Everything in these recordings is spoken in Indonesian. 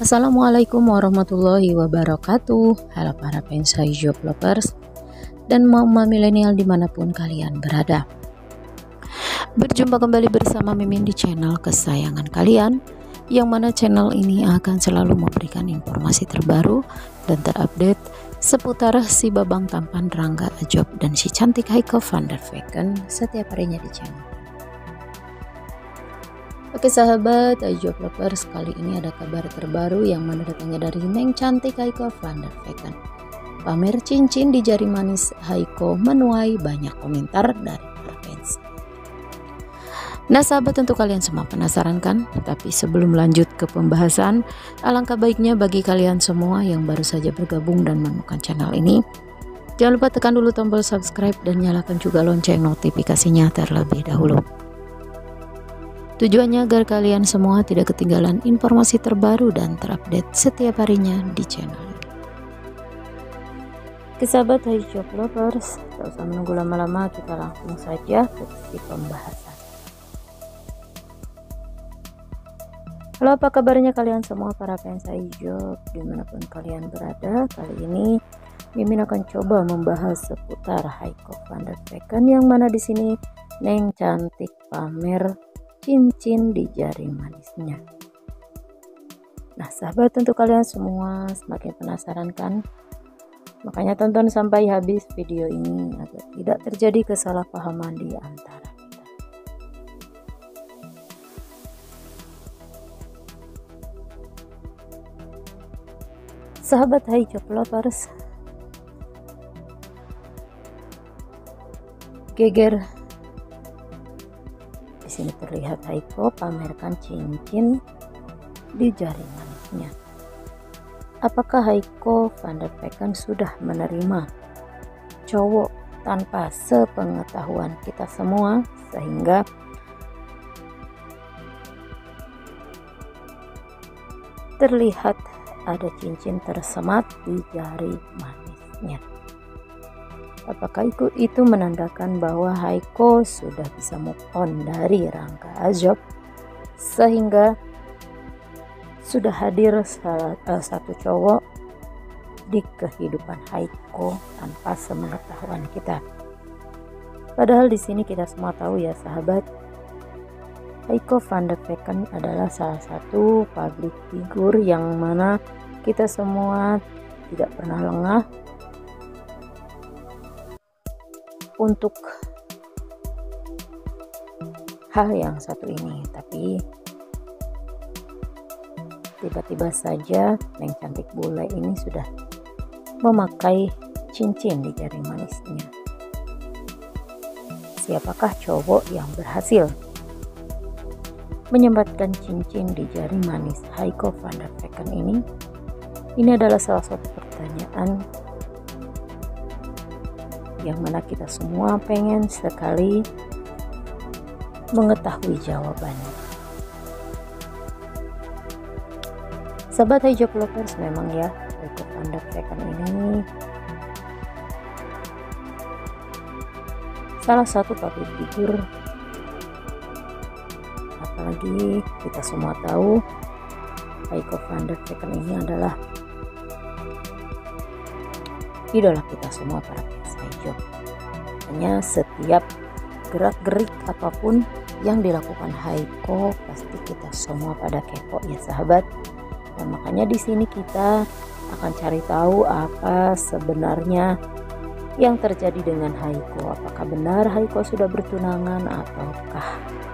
Assalamualaikum warahmatullahi wabarakatuh. Halo para fans job lovers dan mama milenial dimanapun kalian berada. Berjumpa kembali bersama Mimin di channel kesayangan kalian, yang mana channel ini akan selalu memberikan informasi terbaru dan terupdate seputar si babang tampan Rangga Ajob dan si cantik Heiko van der Vecken setiap harinya di channel. Oke sahabat job lovers, kali ini ada kabar terbaru yang mana datangnya dari Neng cantik Heiko van der Vecken. Pamer cincin di jari manis Heiko menuai banyak komentar dari para fans. Nah sahabat, tentu kalian semua penasaran kan? Tapi sebelum lanjut ke pembahasan, alangkah baiknya bagi kalian semua yang baru saja bergabung dan menemukan channel ini, jangan lupa tekan dulu tombol subscribe dan nyalakan juga lonceng notifikasinya terlebih dahulu. Tujuannya agar kalian semua tidak ketinggalan informasi terbaru dan terupdate setiap harinya di channel ini. Oke sahabat job lovers, tak usah menunggu lama-lama, kita langsung saja ke sesi pembahasan. Halo, apa kabarnya kalian semua para fans job dimanapun kalian berada. Kali ini Mimin akan coba membahas seputar Heiko van der Vecken, yang mana di sini Neng cantik pamer cincin di jari manisnya. Nah sahabat, tentu kalian semua semakin penasaran kan? Makanya tonton sampai habis video ini agar tidak terjadi kesalahpahaman di antara kita. Sahabat job lovers, geger. Di sini terlihat Heiko pamerkan cincin di jari manisnya. Apakah Heiko van der Vecken sudah menerima cowok tanpa sepengetahuan kita semua, sehingga terlihat ada cincin tersemat di jari manisnya? Apakah itu menandakan bahwa Heiko sudah bisa move on dari Rangga Ajob, sehingga sudah hadir satu cowok di kehidupan Heiko tanpa sepengetahuan kita? Padahal di sini kita semua tahu ya sahabat, Heiko van der Vecken adalah salah satu public figure yang mana kita semua tidak pernah lengah untuk hal yang satu ini. Tapi tiba-tiba saja Neng cantik bule ini sudah memakai cincin di jari manisnya. Siapakah cowok yang berhasil menyempatkan cincin di jari manis Heiko van der Vecken ini? Ini adalah salah satu pertanyaan yang mana kita semua pengen sekali mengetahui jawabannya. Sahabat job lovers, memang ya Heiko van der Vecken ini salah satu public figure, apalagi kita semua tahu Heiko van der Vecken ini adalah idola kita semua para fans job. Hanya setiap gerak-gerik apapun yang dilakukan Heiko pasti kita semua pada kepo ya sahabat. Dan makanya di sini kita akan cari tahu apa sebenarnya yang terjadi dengan Heiko. Apakah benar Heiko sudah bertunangan, ataukah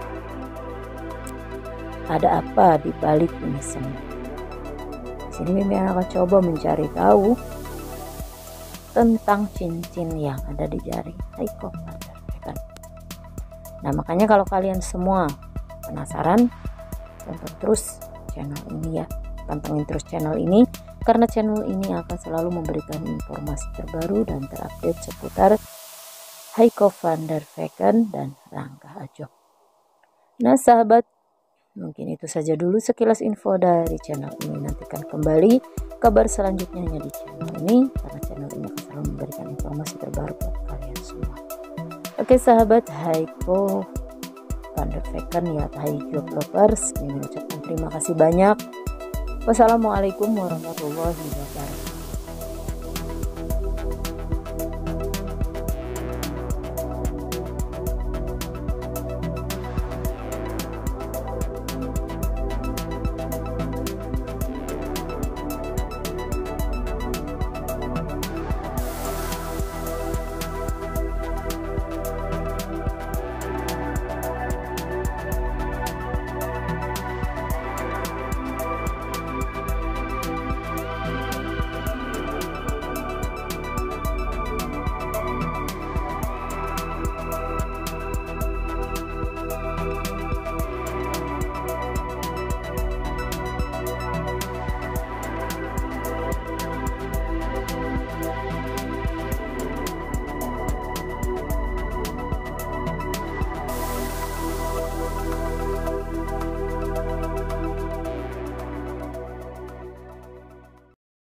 ada apa di balik ini semua? Di sini Mimin akan coba mencari tahu tentang cincin yang ada di jari Heiko van der Vecken. Nah makanya kalau kalian semua penasaran, tonton terus channel ini ya, pantengin terus channel ini, karena channel ini akan selalu memberikan informasi terbaru dan terupdate seputar Heiko van der Vecken dan Rangga Ajob. Nah sahabat, mungkin itu saja dulu sekilas info dari channel ini. Nantikan kembali kabar selanjutnya hanya di channel ini, karena channel ini akan selalu memberikan informasi terbaru buat kalian semua. Oke sahabat, Heiko van der Vecken ya, job lovers, mengucapkan terima kasih banyak Wassalamualaikum warahmatullahi wabarakatuh.